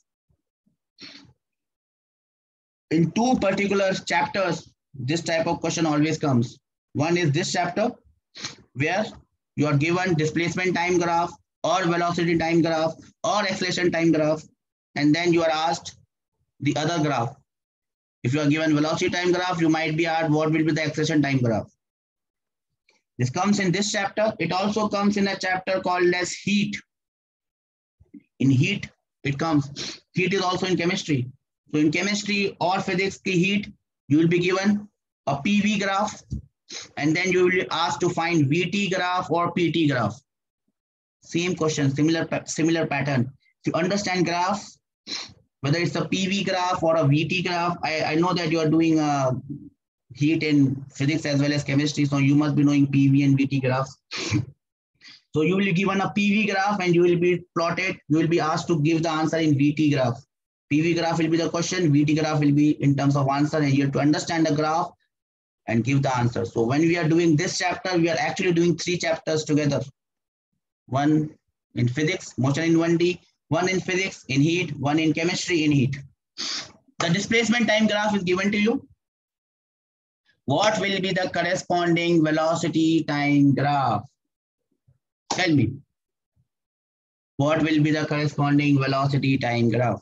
In two particular chapters, this type of question always comes. One is this chapter where you are given displacement time graph or velocity time graph or acceleration time graph, and then you are asked the other graph. If you are given velocity time graph, you might be asked what will be the acceleration time graph. This comes in this chapter. It also comes in a chapter called as heat. In heat, it comes. Heat is also in chemistry. So in chemistry or physics ki heat, you will be given a PV graph, and then you will be asked to find VT graph or PT graph. Same question, similar pattern. If you understand graphs, whether it's a PV graph or a VT graph, I know that you are doing heat in physics as well as chemistry, so you must be knowing PV and VT graphs. So you will be given a PV graph and you will be plotted. You will be asked to give the answer in VT graph. PV graph will be the question, VT graph will be in terms of answer, and you have to understand the graph and give the answer. So when we are doing this chapter, we are actually doing 3 chapters together. One in physics, motion in 1D, one in physics in heat, one in chemistry in heat. The displacement time graph is given to you. What will be the corresponding velocity time graph? Tell me. What will be the corresponding velocity time graph?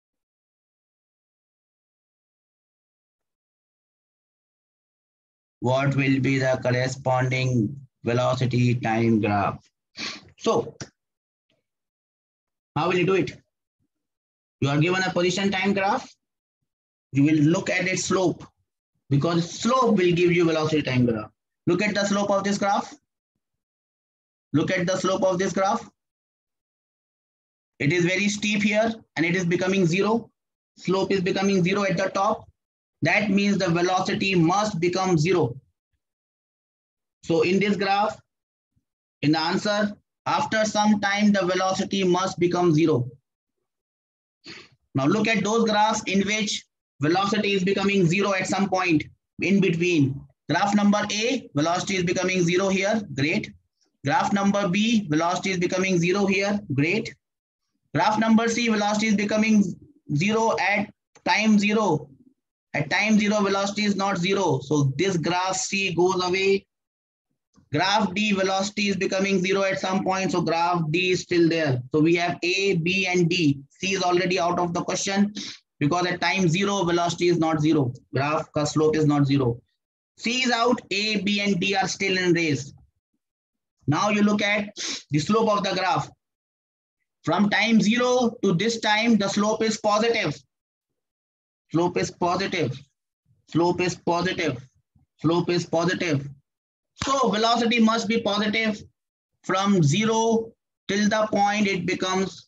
What will be the corresponding velocity time graph? So, how will you do it? You are given a position time graph. You will look at its slope, because slope will give you velocity time graph. Look at the slope of this graph. Look at the slope of this graph. It is very steep here and it is becoming 0. Slope is becoming 0 at the top. That means the velocity must become 0. So in this graph, in the answer, after some time, the velocity must become 0. Now look at those graphs in which velocity is becoming 0 at some point in between. Graph number A, velocity is becoming 0 here, great. Graph number B, velocity is becoming 0 here, great. Graph number C, velocity is becoming 0 at time 0. At time 0, velocity is not 0. So this graph C goes away. Graph D, velocity is becoming 0 at some point. So graph D is still there. So we have A, B, and D. C is already out of the question because at time 0, velocity is not 0. Graph ka slope is not 0. C is out, A, B, and D are still in race. Now you look at the slope of the graph. From time 0 to this time, the slope is positive. Slope is positive. Slope is positive. Slope is positive. So velocity must be positive from 0 till the point it becomes,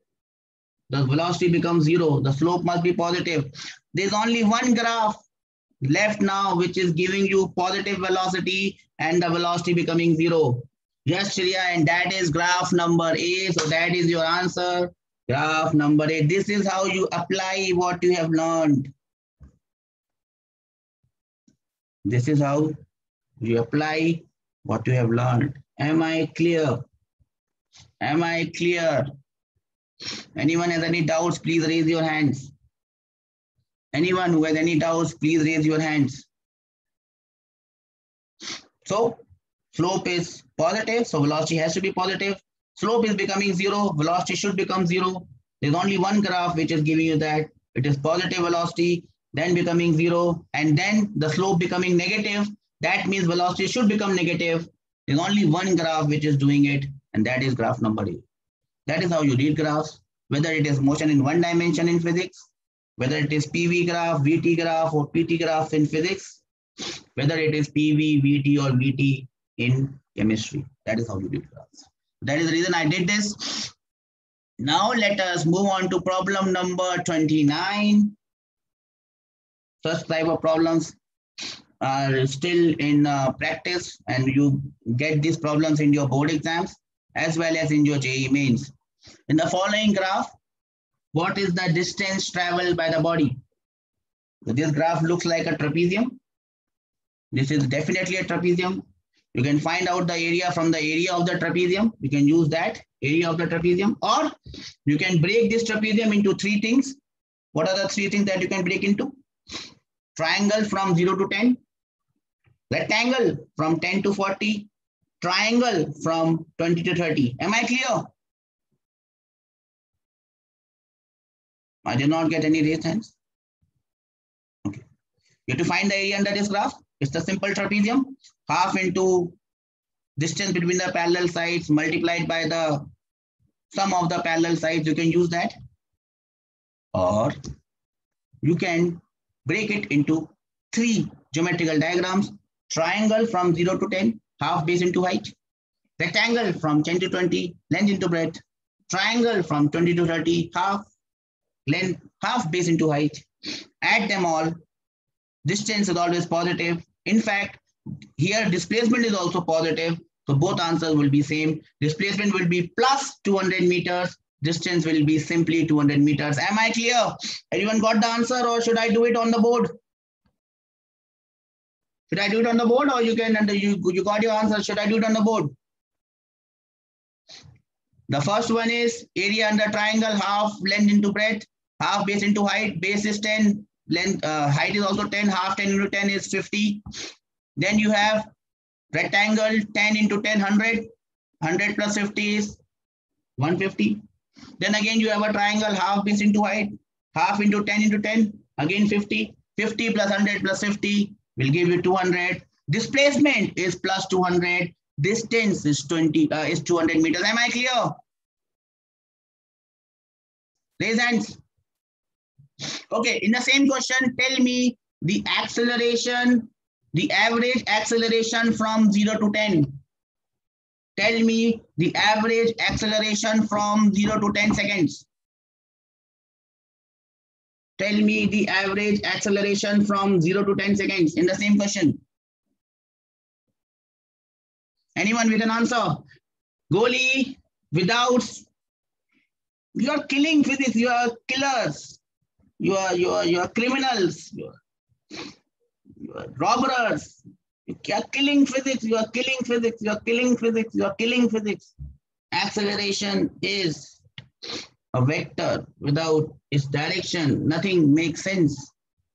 the velocity becomes 0. The slope must be positive. There is only one graph left now, which is giving you positive velocity and the velocity becoming 0. Yes, Shreya, and that is graph number A. So that is your answer. Graph number A. This is how you apply what you have learned. This is how you apply what you have learned. Am I clear? Am I clear? Anyone has any doubts, please raise your hands. Anyone who has any doubts, please raise your hands. So slope is positive, so velocity has to be positive. Slope is becoming 0, velocity should become 0. There's only one graph which is giving you that. It is positive velocity, then becoming 0, and then the slope becoming negative. That means velocity should become negative. There's only one graph which is doing it, and that is graph number A. That is how you read graphs, whether it is motion in one dimension in physics, whether it is PV graph, VT graph, or PT graph in physics, whether it is PV, VT, or VT in chemistry. That is how you read graphs. That is the reason I did this. Now let us move on to problem number 29. Such type of problems are still in practice, and you get these problems in your board exams as well as in your JEE mains. In the following graph, what is the distance traveled by the body? So this graph looks like a trapezium. This is definitely a trapezium. You can find out the area from the area of the trapezium. You can use that area of the trapezium, or you can break this trapezium into 3 things. What are the 3 things that you can break into? Triangle from 0 to 10, rectangle from 10 to 40, triangle from 20 to 30. Am I clear? I did not get any raised hands. Okay. You have to find the area under this graph. It's the simple trapezium. Half into distance between the parallel sides multiplied by the sum of the parallel sides. You can use that. Or you can break it into 3 geometrical diagrams. Triangle from 0 to 10, half base into height. Rectangle from 10 to 20, length into breadth. Triangle from 20 to 30, half length, half base into height. Add them all. Distance is always positive. In fact, here displacement is also positive. So both answers will be same. Displacement will be plus 200 meters. Distance will be simply 200 meters. Am I clear? Anyone got the answer, or should I do it on the board? Should I do it on the board, or you got your answer? Should I do it on the board? The first one is area under triangle, half length into breadth, half base into height. Base is 10, length, height is also 10, half 10 into 10 is 50. Then you have rectangle, 10 into 10, 100. 100 plus 50 is 150. Then again you have a triangle, half base into height, half into 10 into 10, again 50. 50 plus 100 plus 50 will give you 200. Displacement is plus 200. Distance is 200 meters. Am I clear? Raise hands. Okay, in the same question, tell me the acceleration, the average acceleration from 0 to 10. Tell me the average acceleration from 0 to 10 seconds. Tell me the average acceleration from 0 to 10 seconds in the same question. Anyone with an answer? Goli, without, you are killing physics, you are killers, you are criminals, you are robbers. You are killing physics, you are killing physics, you are killing physics, you are killing physics. Acceleration is a vector. Without its direction, nothing makes sense.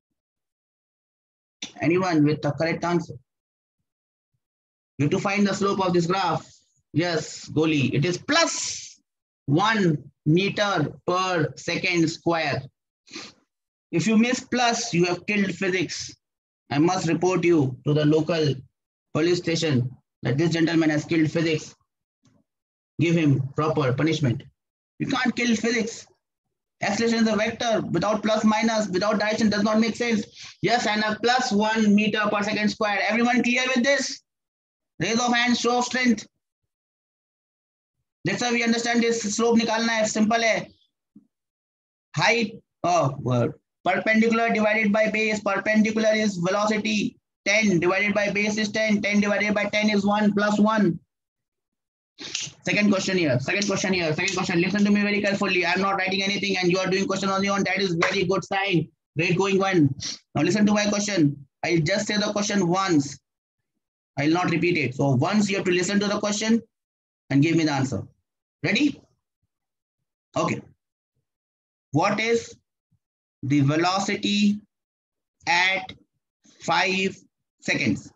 Anyone with the correct answer? You have to find the slope of this graph. Yes, Goli, it is plus 1 meter per second square. If you miss plus, you have killed physics. I must report you to the local police station that this gentleman has killed physics. Give him proper punishment. You can't kill physics. Acceleration is a vector. Without plus minus, without direction does not make sense. Yes, and a plus 1 meter per second square. Everyone clear with this? Raise of hands, show of strength. That's how we understand this. Slope nikalna hai, simple hai. Height, Perpendicular divided by base. Perpendicular is velocity. 10 divided by base is 10. 10 divided by 10 is 1 plus 1. Second question here. Second question here. Second question. Listen to me very carefully. I'm not writing anything and you are doing question on your own. That is very good sign. Great going one. Now listen to my question. I'll just say the question once. I'll not repeat it. So once you have to listen to the question and give me the answer. Ready? Okay. What is the velocity at 5 seconds?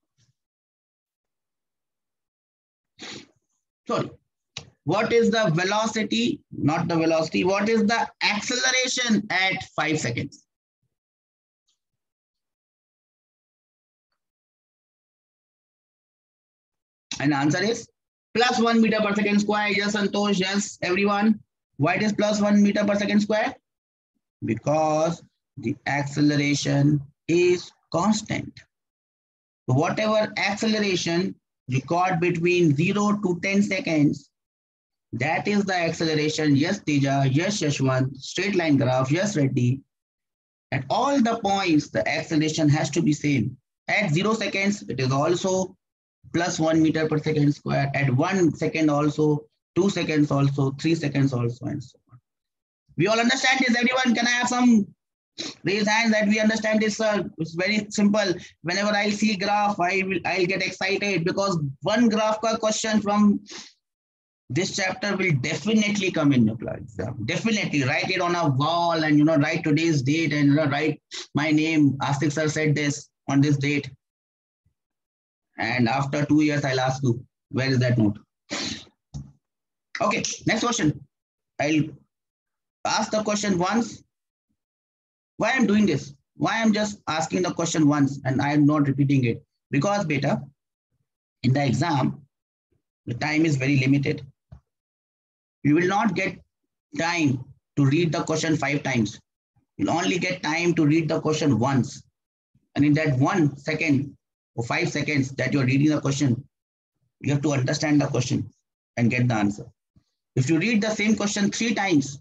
Sorry. What is the velocity? Not the velocity. What is the acceleration at 5 seconds? And the answer is plus 1 meter per second square. Yes, Santosh. Yes, everyone. Why it is plus 1 meter per second square? Because the acceleration is constant. So whatever acceleration record between 0 to 10 seconds, that is the acceleration. Yes, Teja. Yes, Yashwant. Straight line graph. Yes, Reddy. At all the points, the acceleration has to be same. At 0 seconds, it is also plus 1 meter per second square. At 1 second also, 2 seconds also, 3 seconds also, and so on. We all understand this, everyone? Can I have some raise hands that we understand this, sir? It's very simple. Whenever I see graph, I'll get excited because one graph ka question from this chapter will definitely come in your exam. Definitely write it on a wall and write today's date and write my name. Astik sir said this on this date. And after 2 years, I'll ask you, where is that note? Okay, next question. I'll ask the question once. Why I'm doing this? Why I'm just asking the question once and I'm not repeating it? Because beta, in the exam, the time is very limited. You will not get time to read the question 5 times. You'll only get time to read the question once. And in that 1 second or 5 seconds that you're reading the question, you have to understand the question and get the answer. If you read the same question 3 times,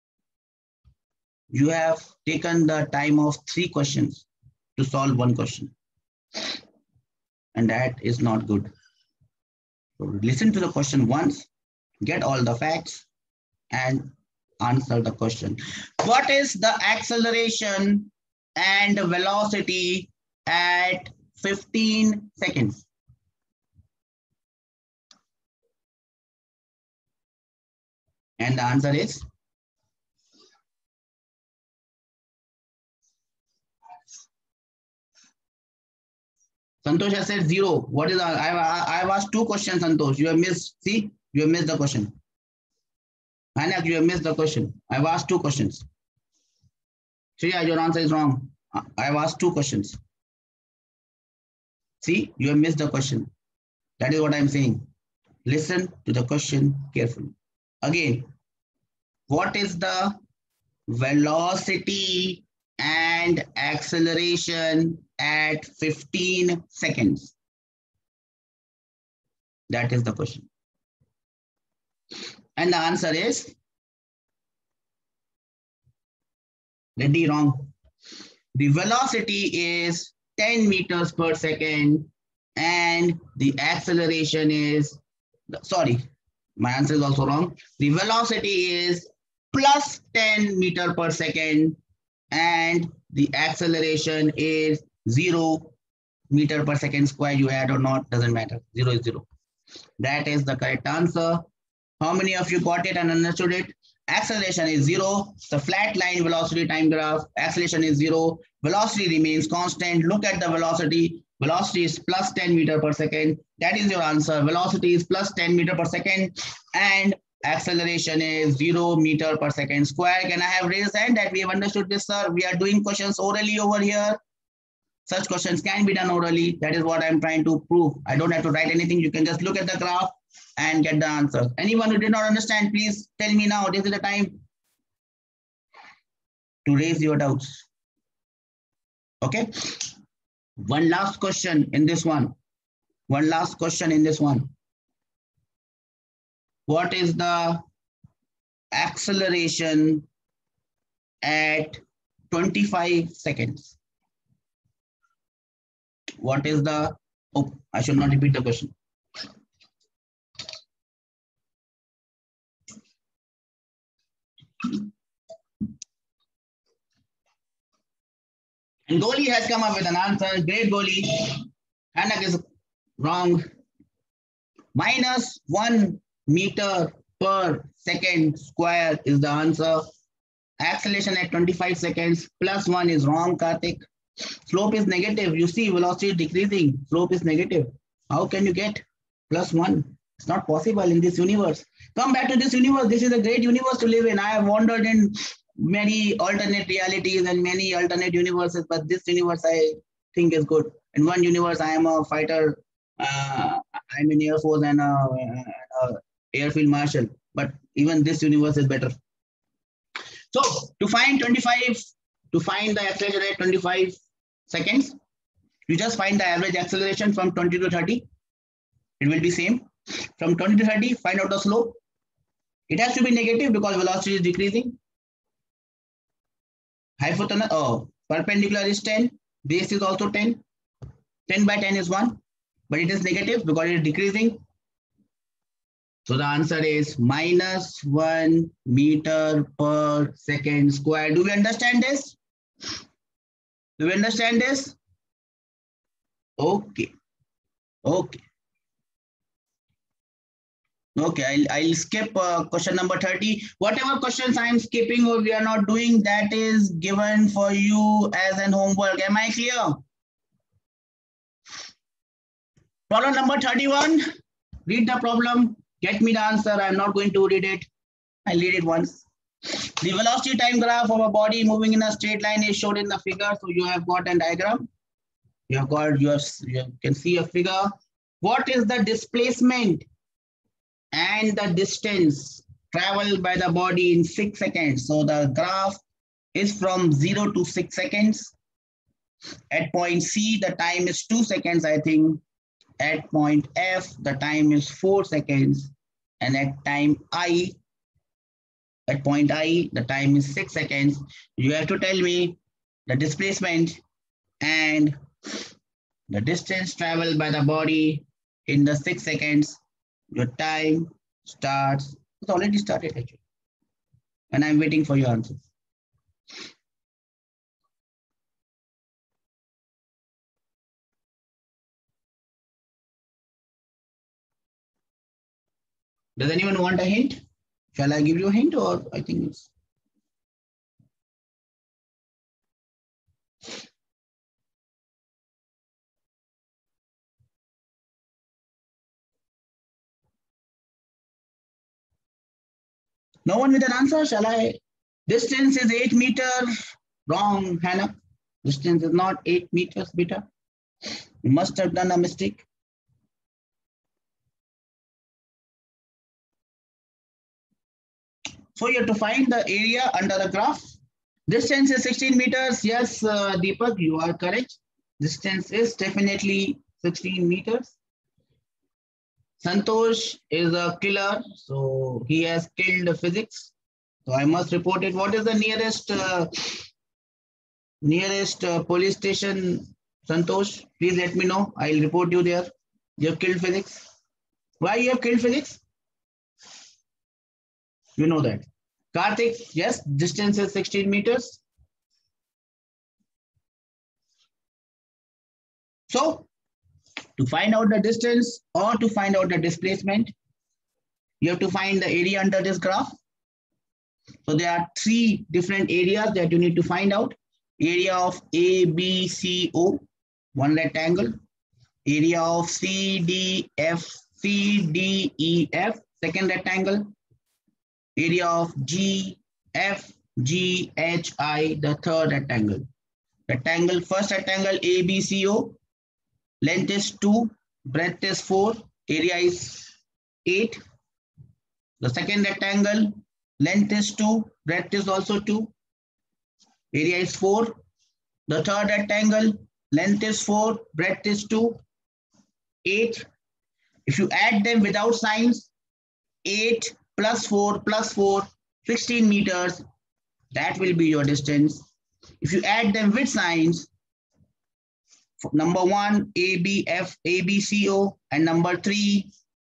you have taken the time of 3 questions to solve 1 question. And that is not good. So listen to the question once, get all the facts, and answer the question. What is the acceleration and velocity at 15 seconds? And the answer is Santosh has said 0. What is I've asked 2 questions, Santosh. You have missed. See, you have missed the question. Anak, you have missed the question. I've asked 2 questions. Shreya, your answer is wrong. I've asked 2 questions. See, you have missed the question. That is what I'm saying. Listen to the question carefully. Again, what is the velocity and acceleration at 15 seconds? That is the question. And the answer is Reddy, wrong. The velocity is 10 meters per second and the acceleration is, sorry, my answer is also wrong. The velocity is plus 10 meter per second and the acceleration is 0 meter per second square. You add or not, doesn't matter. 0 is 0. That is the correct answer. How many of you got it and understood it? Acceleration is 0. The flat line velocity time graph. Acceleration is 0. Velocity remains constant. Look at the velocity. Velocity is plus 10 meter per second. That is your answer. Velocity is plus 10 meter per second and acceleration is 0 meter per second square. Can I have raised hand that we have understood this, sir? We are doing questions orally over here. Such questions can be done orally. That is what I'm trying to prove. I don't have to write anything. You can just look at the graph and get the answer. Anyone who did not understand, please tell me now. This is the time to raise your doubts. Okay. One last question in this one. One last question in this one. What is the acceleration at 25 seconds. What is the, oh, I should not repeat the question. And Goli has come up with an answer. Great Goli. Hanak is wrong. -1 meter per second square is the answer. Acceleration at 25 seconds. +1 is wrong, Karthik. Slope is negative. You see, velocity is decreasing. Slope is negative. How can you get +1? It's not possible in this universe. Come back to this universe. This is a great universe to live in. I have wandered in many alternate realities and many alternate universes, but this universe I think is good. In one universe, I am a fighter. I'm in Air Force and a airfield marshal. But even this universe is better. So to find 25, to find the acceleration at 25 seconds, you just find the average acceleration from 20 to 30. It will be same. From 20 to 30, find out the slope. It has to be negative because velocity is decreasing. Hypotenuse, perpendicular is 10. Base is also 10. 10 by 10 is 1. But it is negative because it is decreasing. So the answer is -1 meter per second square. Do we understand this? Do we understand this? Okay. Okay. Okay, I'll skip question number 30. Whatever questions I'm skipping or we are not doing, that is given for you as an homework. Am I clear? Problem number 31. Read the problem. Get me the answer. I'm not going to read it. I'll read it once. The velocity time graph of a body moving in a straight line is shown in the figure. So you have got a diagram. You can see a figure. What is the displacement and the distance traveled by the body in 6 seconds? So the graph is from 0 to 6 seconds. At point C, the time is 2 seconds, I think. At point F, the time is 4 seconds. And at point I, the time is 6 seconds. You have to tell me the displacement and the distance traveled by the body in the 6 seconds. Your time starts. It's already started actually. And I'm waiting for your answers. Does anyone want a hint? Shall I give you a hint or I think it's... No one with an answer, shall I? Distance is 8 meters. Wrong, Hannah. Distance is not 8 meters, beta. You must have done a mistake. So you have to find the area under the graph. Distance is 16 meters. Yes, Deepak, you are correct. Distance is definitely 16 meters. Santosh is a killer, so he has killed physics. So I must report it. What is the nearest police station, Santosh? Please let me know. I'll report you there. You have killed physics. Why you have killed physics? You know that. Karthik, yes, distance is 16 meters. So to find out the distance or to find out the displacement, you have to find the area under this graph. So there are 3 different areas that you need to find out. Area of ABCO, one rectangle. Area of CDF, second rectangle. Area of GFGHI, the third rectangle. First rectangle ABCO, length is 2, breadth is 4, area is 8. The second rectangle, length is 2, breadth is also 2, area is 4. The third rectangle, length is 4, breadth is 2, 8. If you add them without signs, 8 plus 4 plus 4, 16 meters. That will be your distance. If you add them with signs, number 1, ABF, ABCO, and number 3,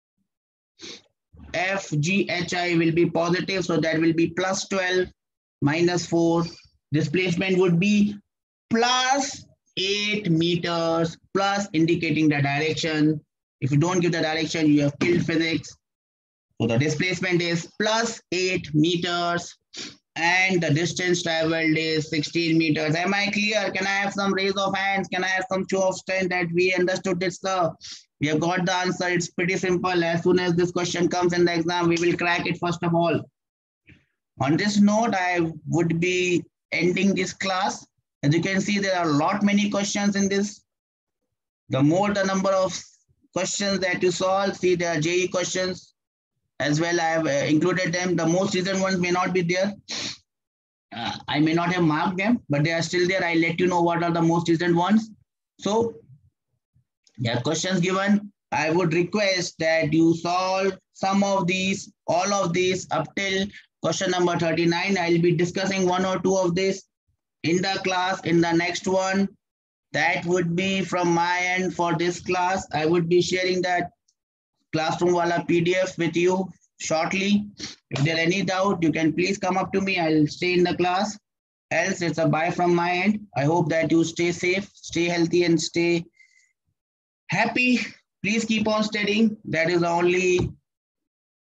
FGHI will be positive, so that will be plus 12 minus 4. Displacement would be plus 8 meters, plus indicating the direction. If you don't give the direction, you have killed physics. So the displacement is plus 8 meters and the distance traveled is 16 meters. Am I clear? Can I have some raise of hands? Can I have some show of strength that we understood this, sir? We have got the answer. It's pretty simple. As soon as this question comes in the exam, we will crack it first of all. On this note, I would be ending this class. As you can see, there are a lot many questions in this. The more the number of questions that you solve, see there are JE questions as well. I have included them. The most recent ones may not be there. I may not have marked them, but they are still there. I'll let you know what are the most recent ones. So there are questions given. I would request that you solve some of these, all of these up till question number 39. I'll be discussing 1 or 2 of this in the class. In the next one, that would be from my end for this class. I would be sharing that classroom wala PDF with you shortly. If there any doubt, you can please come up to me. I'll stay in the class. Else, it's a bye from my end. I hope that you stay safe, stay healthy, and stay happy. Please keep on studying. That is the only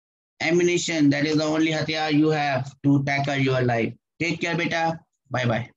ammunition, that is the only hathiyar you have to tackle your life. Take care, beta. Bye-bye.